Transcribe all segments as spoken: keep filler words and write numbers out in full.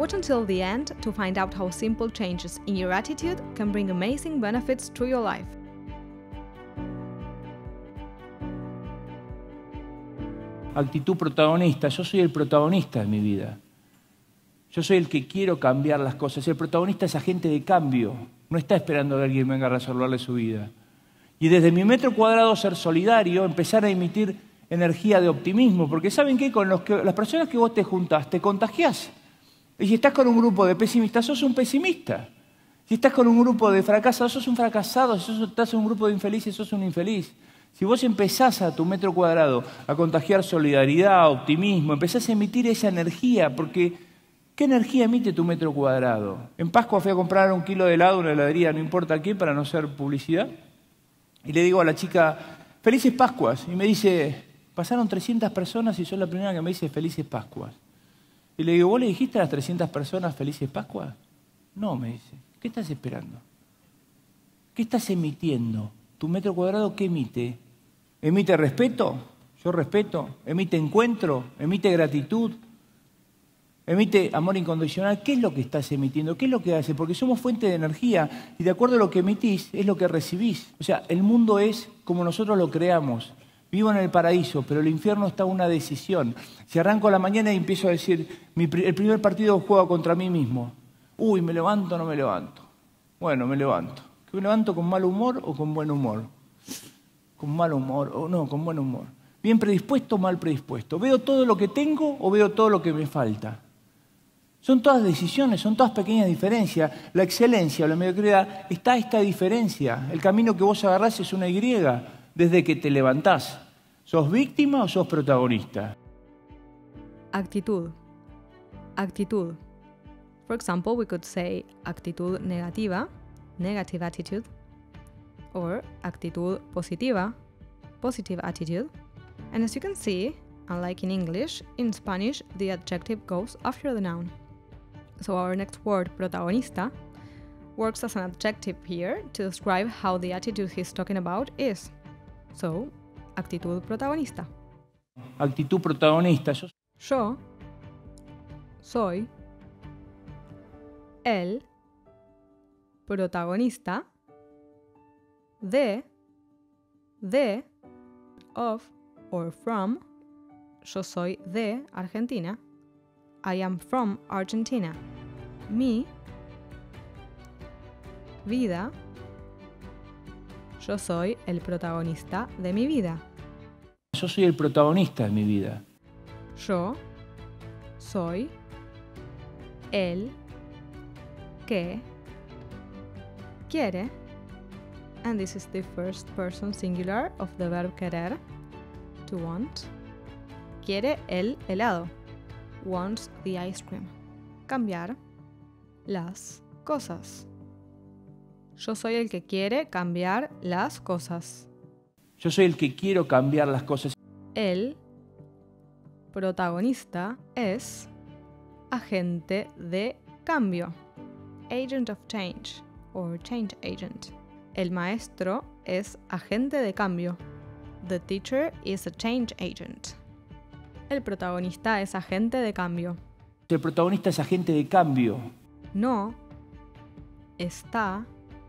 Watch until the end to find out how simple changes in your attitude can bring amazing benefits to your life. Actitud protagonista. Yo soy el protagonista de mi vida. Yo soy el que quiero cambiar las cosas. El protagonista es agente de cambio. No está esperando a que alguien venga a resolverle su vida. Y desde mi metro cuadrado ser solidario, empezar a emitir energía de optimismo. Porque ¿saben qué? Con los que, las personas que vos te juntás, te contagiás. Y si estás con un grupo de pesimistas, sos un pesimista. Si estás con un grupo de fracasados, sos un fracasado. Si sos, estás en un grupo de infelices, sos un infeliz. Si vos empezás a tu metro cuadrado a contagiar solidaridad, optimismo, empezás a emitir esa energía, porque ¿qué energía emite tu metro cuadrado? En Pascua fui a comprar un kilo de helado en una heladería, no importa qué, para no hacer publicidad. Y le digo a la chica, felices Pascuas. Y me dice, pasaron trescientas personas y sos la primera que me dice felices Pascuas. Y le digo, ¿vos le dijiste a las trescientas personas felices Pascuas? No, me dice. ¿Qué estás esperando? ¿Qué estás emitiendo? ¿Tu metro cuadrado qué emite? ¿Emite respeto? Yo respeto. ¿Emite encuentro? ¿Emite gratitud? ¿Emite amor incondicional? ¿Qué es lo que estás emitiendo? ¿Qué es lo que hace? Porque somos fuente de energía y de acuerdo a lo que emitís es lo que recibís. O sea, el mundo es como nosotros lo creamos. Vivo en el paraíso, pero el infierno está en una decisión. Si arranco a la mañana y empiezo a decir, mi, el primer partido juego contra mí mismo. Uy, ¿me levanto o no me levanto? Bueno, me levanto. ¿Me levanto con mal humor o con buen humor? Con mal humor, o no, con buen humor. ¿Bien predispuesto o mal predispuesto? ¿Veo todo lo que tengo o veo todo lo que me falta? Son todas decisiones, son todas pequeñas diferencias. La excelencia o la mediocridad está esta diferencia. El camino que vos agarrás es una Y desde que te levantás. ¿Sos víctima o sos protagonista? Actitud. Actitud. For example, we could say actitud negativa, negative attitude, or actitud positiva, positive attitude. And as you can see, unlike in English, in Spanish the adjective goes after the noun. So our next word, protagonista, works as an adjective here to describe how the attitude he's talking about is. So, actitud protagonista. Actitud protagonista. Yo, Yo soy el protagonista de, de, of, or from. Yo soy de Argentina. I am from Argentina. Mi vida. Yo soy el protagonista de mi vida. yo soy el protagonista de mi vida. Yo soy el que quiere, and this is the first person singular of the verb querer, to want. Quiere el helado, wants the ice cream. Cambiar las cosas. Yo soy el que quiere cambiar las cosas. Yo soy el que quiero cambiar las cosas. El protagonista es agente de cambio, agent of change or change agent. El maestro es agente de cambio. The teacher is a change agent. El protagonista es agente de cambio. El protagonista es agente de cambio. No está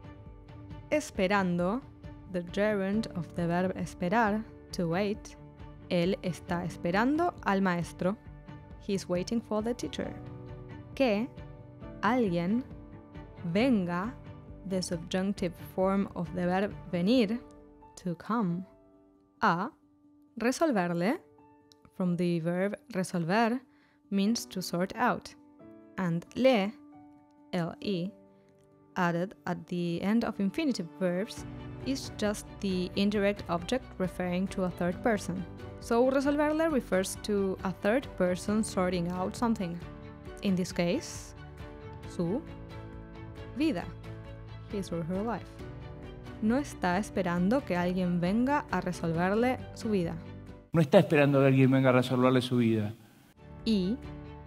esperando, the gerund of the verb esperar, to wait. Él está esperando al maestro. He's waiting for the teacher. Que alguien venga, the subjunctive form of the verb venir, to come, a resolverle, from the verb resolver, means to sort out, and le, le, added at the end of infinitive verbs, is just the indirect object referring to a third person. So resolverle refers to a third person sorting out something. In this case, su vida, his or her life. No está esperando que alguien venga a resolverle su vida. No está esperando que alguien venga a resolverle su vida. Y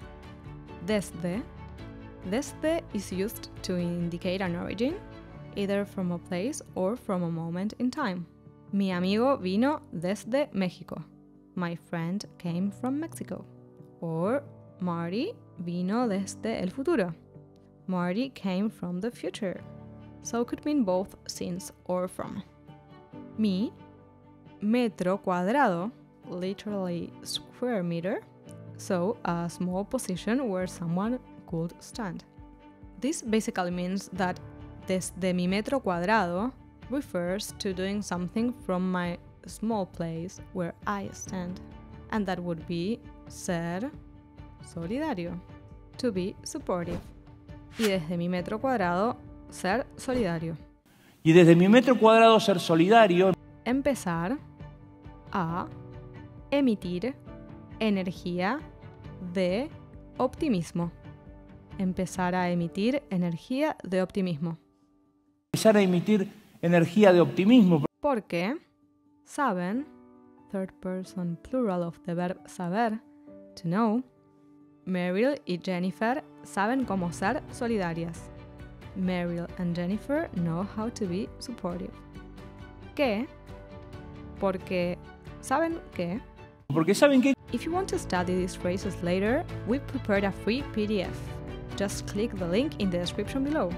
desde. Desde is used to indicate an origin, either from a place or from a moment in time. Mi amigo vino desde México. My friend came from Mexico. Or Marty vino desde el futuro. Marty came from the future. So could mean both since or from. Mi, metro cuadrado, literally square meter, so a small position where someone could stand. This basically means that desde mi metro cuadrado refers to doing something from my small place where I stand, and that would be ser solidario, to be supportive. Y desde mi metro cuadrado, ser solidario. Y desde mi metro cuadrado ser solidario. Empezar a emitir energía de optimismo. Empezar a emitir energía de optimismo. Empezar a emitir energía de optimismo. Porque saben, third person plural of the verb saber, to know, Meryl y Jennifer saben cómo ser solidarias. Meryl and Jennifer know how to be supportive. ¿Qué? Porque saben que. Porque saben que. If you want to study these phrases later, we prepared a free P D F. Just click the link in the description below.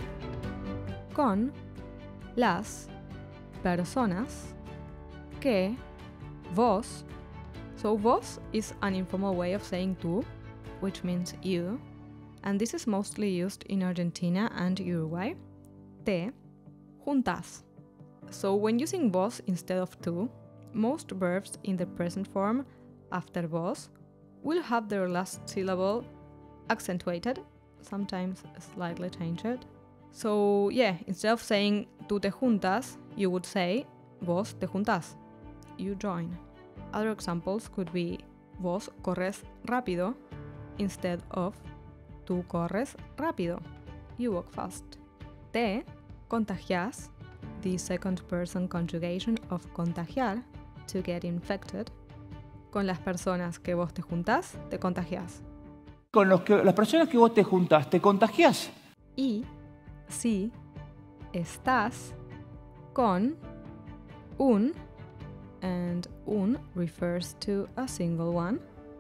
Con las personas que vos. So vos is an informal way of saying tú, which means you, and this is mostly used in Argentina and Uruguay. Te juntas. So when using vos instead of tú, most verbs in the present form after vos will have their last syllable accentuated, sometimes slightly changed. So yeah, instead of saying tú te juntas, you would say vos te juntas, you join. Other examples could be vos corres rápido instead of tú corres rápido, you walk fast. Te contagias, the second person conjugation of contagiar, to get infected. Con las personas que vos te juntás, te contagias. Con los que, las personas que vos te juntás, te contagias. Y si estás con un, and un refers to a single one,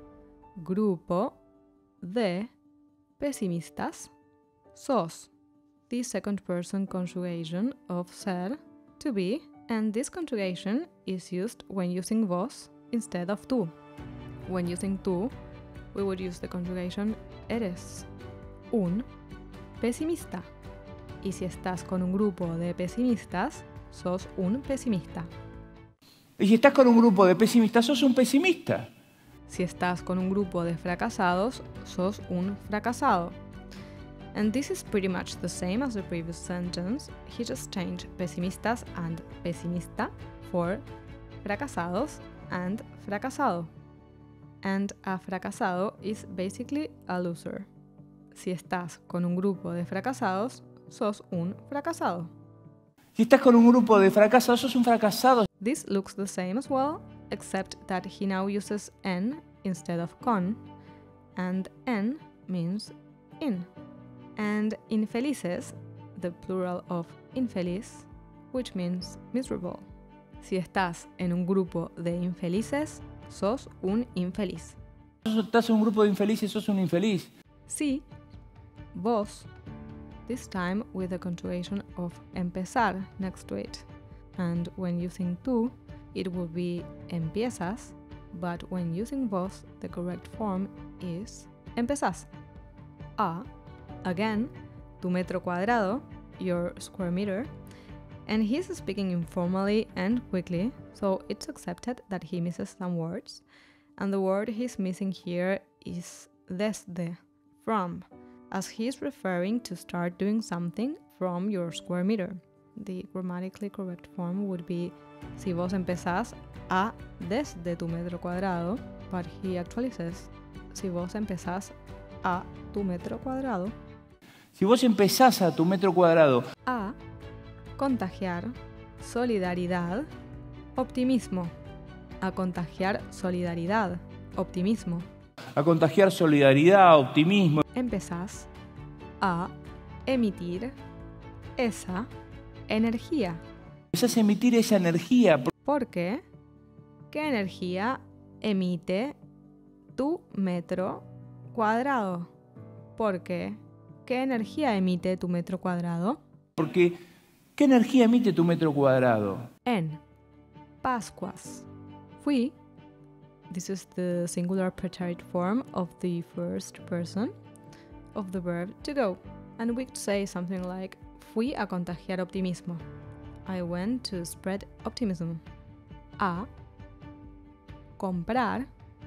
grupo de pesimistas, sos, the second person conjugation of ser, to be, and this conjugation is used when using vos instead of tú. When using tú, we would use the conjugation eres un pesimista. Y si estás con un grupo de pesimistas, sos un pesimista. Y si estás con un grupo de pesimistas, sos un pesimista. Si estás con un grupo de fracasados, sos un fracasado. And this is pretty much the same as the previous sentence. He just changed pesimistas and pesimista for fracasados and fracasado. And a fracasado is basically a loser. Si estás con un grupo de fracasados, sos un fracasado. Si estás con un grupo de fracasados, sos un fracasado. This looks the same as well, except that he now uses en instead of con, and en means in. And infelices, the plural of infeliz, which means miserable. Si estás en un grupo de infelices, sos un infeliz. Si estás en un grupo de infelices, sos un infeliz. Si vos, this time with the conjugation of empezar next to it. And when using tú, it will be empiezas, but when using vos, the correct form is empezás. A, again, tu metro cuadrado, your square meter, and he's speaking informally and quickly, so it's accepted that he misses some words, and the word he's missing here is desde, from, as he's referring to start doing something from your square meter. The grammatically correct form would be si vos empezás a desde tu metro cuadrado, but he actually says si vos empezás a tu metro cuadrado. Si vos empezás a tu metro cuadrado a contagiar solidaridad, optimismo. A contagiar solidaridad, optimismo. A contagiar solidaridad, optimismo. Empezás a emitir esa energía. Empezás a emitir esa energía. ¿Por qué? ¿Qué energía emite tu metro cuadrado. Porque, ¿qué energía emite tu metro cuadrado? Porque, ¿qué energía emite tu metro cuadrado? En Pascuas. Fui. This is the singular preterite form of the first person of the verb to go. And we could say something like, fui a contagiar optimismo. I went to spread optimism. A comprar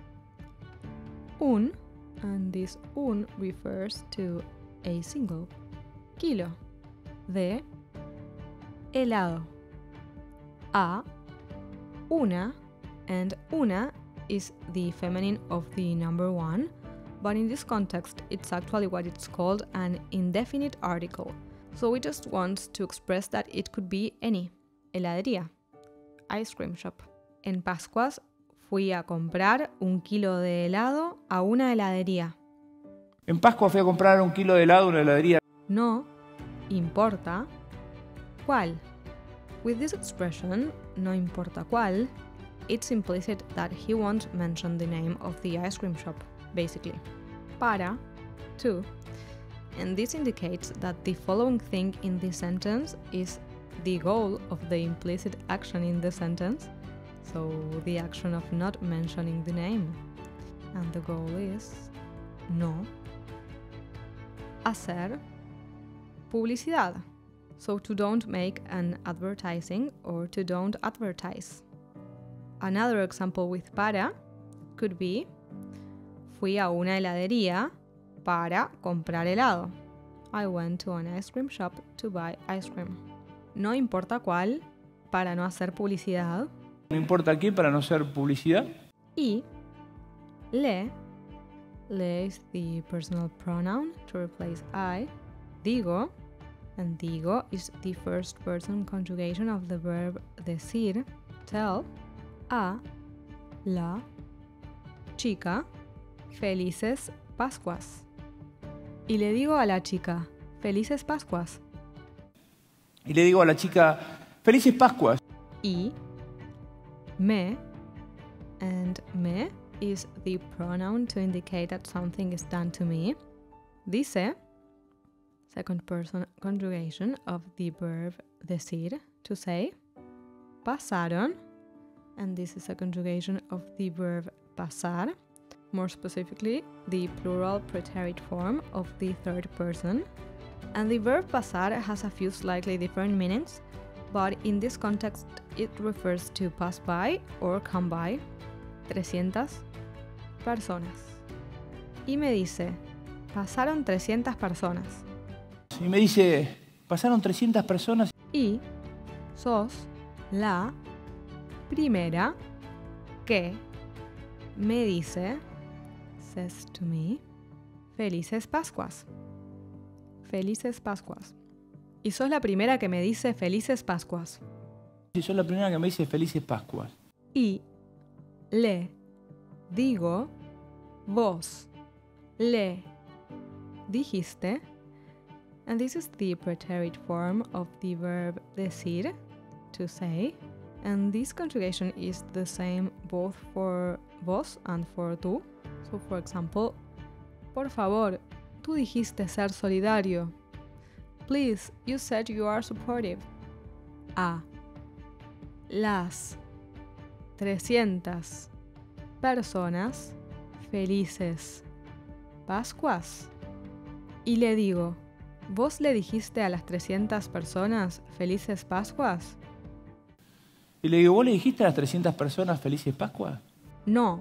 un, and this un refers to a single kilo de helado. A una, and una is the feminine of the number one, but in this context it's actually what it's called an indefinite article. So we just want to express that it could be any. Heladería. Ice cream shop. En Pascuas fui a comprar un kilo de helado a una heladería. En Pascua fui a comprar un kilo de helado a una heladería. No importa cuál. With this expression, no importa cuál, it's implicit that he won't mention the name of the ice cream shop, basically. Para, to, and this indicates that the following thing in this sentence is the goal of the implicit action in the sentence, so the action of not mentioning the name. And the goal is no hacer publicidad, so to don't make an advertising or to don't advertise. Another example with para could be, fui a una heladería para comprar helado. I went to an ice cream shop to buy ice cream. No importa cuál, para no hacer publicidad. No importa qué, para no hacer publicidad. Y le, le is the personal pronoun to replace I. Digo, and digo is the first person conjugation of the verb decir, tell, a la chica felices Pascuas. Y le digo a la chica, felices Pascuas. Y le digo a la chica, felices Pascuas. Y me, and me is the pronoun to indicate that something is done to me. Dice, second person conjugation of the verb decir, to say. Pasaron, and this is a conjugation of the verb pasar, more specifically the plural preterite form of the third person. And the verb pasar has a few slightly different meanings, but in this context it refers to pass by or come by. trescientas personas. Y me dice, pasaron trescientas personas. Y me dice, pasaron trescientas personas. Y sos la primera que me dice, says to me, felices Pascuas. Felices Pascuas. Y sos la primera que me dice felices Pascuas. Y sos la primera que me dice felices Pascuas. Y le digo, vos le dijiste, and this is the preterite form of the verb decir, to say, and this conjugation is the same both for vos and for tú. So for example, por favor, tú dijiste ser solidario. Please, you said you are supportive. A las trescientas personas felices Pascuas. Y le digo, ¿vos le dijiste a las trescientas personas felices Pascuas? Y le digo, ¿vos le dijiste a las trescientas personas felices Pascuas? No.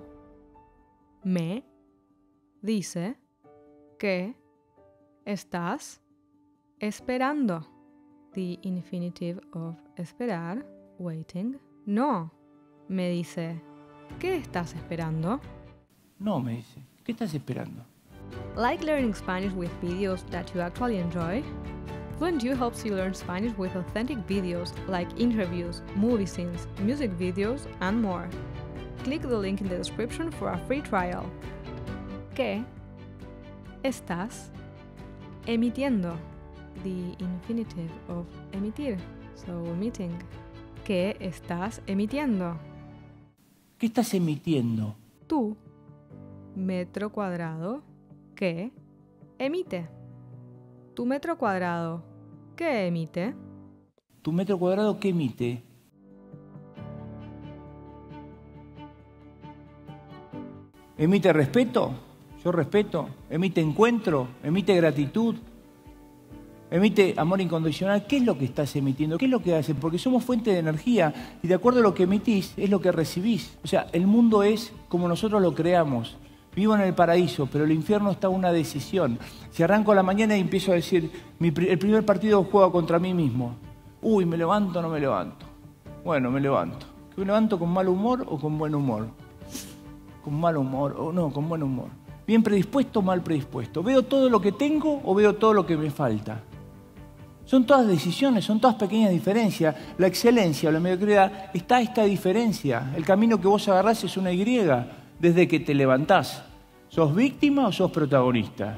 Me dice que estás esperando. The infinitive of esperar, waiting. No. Me dice, ¿qué estás esperando? No, me dice, ¿qué estás esperando? Like learning Spanish with videos that you actually enjoy? FluentU helps you learn Spanish with authentic videos like interviews, movie scenes, music videos, and more. Click the link in the description for a free trial. ¿Qué estás emitiendo? The infinitive of emitir, so emitting. ¿Qué estás emitiendo? ¿Qué estás emitiendo? Tu metro cuadrado ¿Qué emite? Tu metro cuadrado, ¿qué emite? ¿Tu metro cuadrado qué emite? ¿Emite respeto? Yo respeto. ¿Emite encuentro? ¿Emite gratitud? ¿Emite amor incondicional? ¿Qué es lo que estás emitiendo? ¿Qué es lo que hace? Porque somos fuente de energía y de acuerdo a lo que emitís es lo que recibís. O sea, el mundo es como nosotros lo creamos. Vivo en el paraíso, pero el infierno está en una decisión. Si arranco a la mañana y empiezo a decir, mi, el primer partido juego contra mí mismo. Uy, ¿me levanto o no me levanto? Bueno, me levanto. ¿Me levanto con mal humor o con buen humor? Con mal humor, o no, con buen humor. Bien predispuesto o mal predispuesto. ¿Veo todo lo que tengo o veo todo lo que me falta? Son todas decisiones, son todas pequeñas diferencias. La excelencia o la mediocridad está esta diferencia. El camino que vos agarrás es una Y desde que te levantás. ¿Sos víctima o sos protagonista?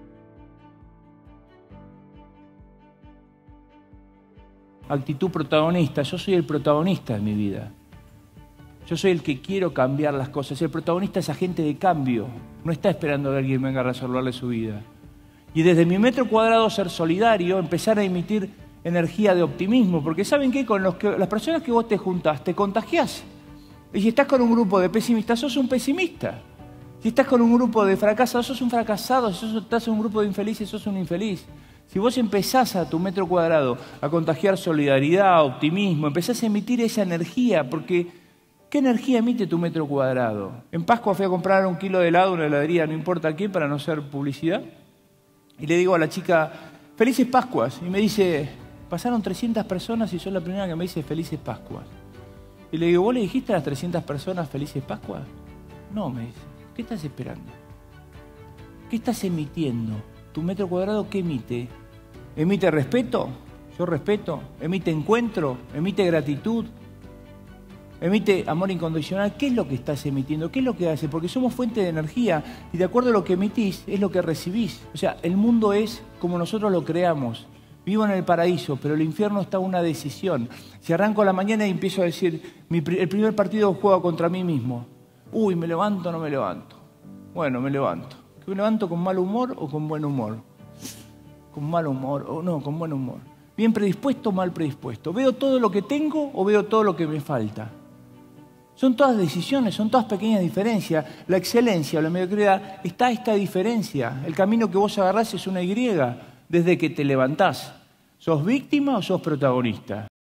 Actitud protagonista. Yo soy el protagonista de mi vida. Yo soy el que quiero cambiar las cosas. El protagonista es agente de cambio. No está esperando que alguien venga a resolverle su vida. Y desde mi metro cuadrado ser solidario, empezar a emitir energía de optimismo. Porque ¿saben qué? Con los que, las personas que vos te juntás, te contagiás. Y si estás con un grupo de pesimistas, sos un pesimista. Si estás con un grupo de fracasados, sos un fracasado. Si sos, estás en un grupo de infelices, sos un infeliz. Si vos empezás a tu metro cuadrado a contagiar solidaridad, optimismo, empezás a emitir esa energía, porque ¿qué energía emite tu metro cuadrado? En Pascua fui a comprar un kilo de helado en una heladería, no importa qué, para no hacer publicidad. Y le digo a la chica, felices Pascuas. Y me dice, pasaron trescientas personas y sos la primera que me dice felices Pascuas. Y le digo, ¿vos le dijiste a las trescientas personas felices Pascuas? No, me dice. ¿Qué estás esperando? ¿Qué estás emitiendo? ¿Tu metro cuadrado qué emite? ¿Emite respeto? Yo respeto. ¿Emite encuentro? ¿Emite gratitud? ¿Emite amor incondicional? ¿Qué es lo que estás emitiendo? ¿Qué es lo que hace? Porque somos fuente de energía y de acuerdo a lo que emitís es lo que recibís. O sea, el mundo es como nosotros lo creamos. Vivo en el paraíso, pero el infierno está en una decisión. Si arranco a la mañana y empiezo a decir, mi, el primer partido juego contra mí mismo. Uy, ¿me levanto o no me levanto? Bueno, me levanto. ¿Me levanto con mal humor o con buen humor? Con mal humor, o no, con buen humor. Bien predispuesto o mal predispuesto. ¿Veo todo lo que tengo o veo todo lo que me falta? Son todas decisiones, son todas pequeñas diferencias. La excelencia o la mediocridad está esta diferencia. El camino que vos agarrás es una Y desde que te levantás. ¿Sos víctima o sos protagonista?